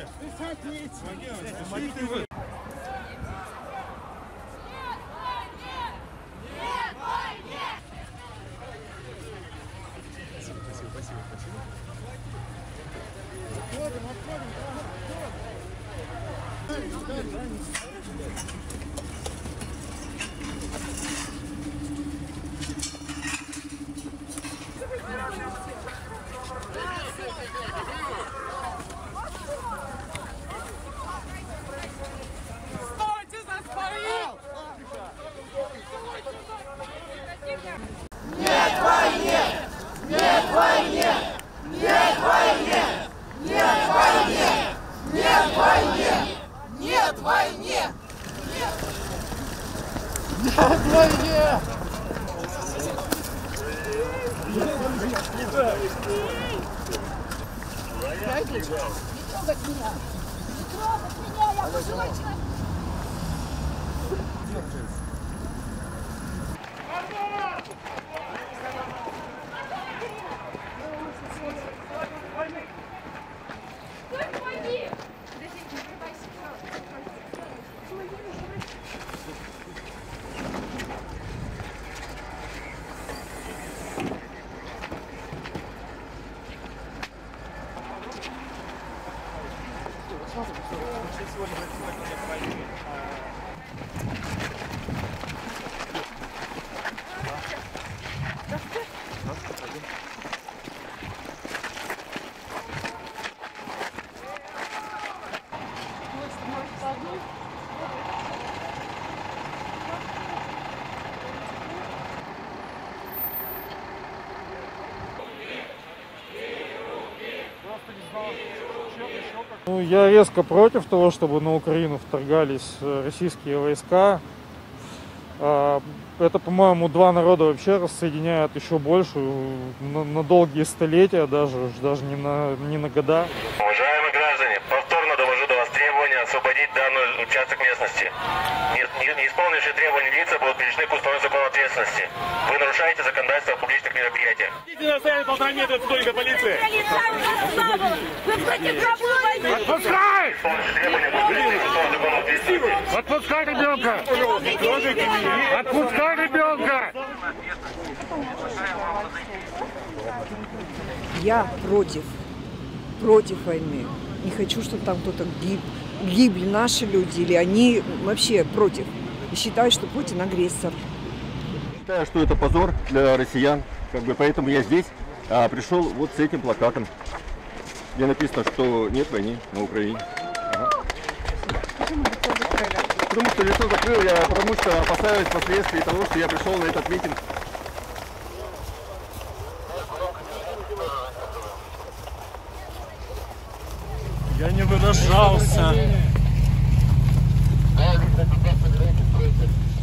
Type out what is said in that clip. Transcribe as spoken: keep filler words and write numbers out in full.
Нет войне! Нет войне! Нет войне! Нет войне! Нет войне! Нет войне! Нет войне! Не трогать меня! Не трогать меня! Я пожилой человек! Ну, я резко против того, чтобы на Украину вторгались российские войска. Это, по-моему, два народа вообще рассоединяют еще больше, на, на долгие столетия, даже, даже не на, не на года. Уважаемые граждане, повторно довожу до вас требования освободить данный участок местности. Не, не, не исполнившие требования лица будут привлечены к установлению законной ответственности. Вы нарушаете законодательство о публичных мероприятиях. Идите на стояние полтора метра от столика полиции. Отпускай! Отпускай ребенка! Отпускай ребенка! Я против, против войны. Не хочу, чтобы там кто-то гиб, гибли наши люди, или они вообще против. И считаю, что Путин агрессор. Считаю, что это позор для россиян, как бы, поэтому я здесь а, пришел вот с этим плакатом, где написано, что нет войны на Украине. Ага. Потому что лицо закрыл я, потому что опасаюсь последствий того, что я пришел на этот митинг. Я не выражался.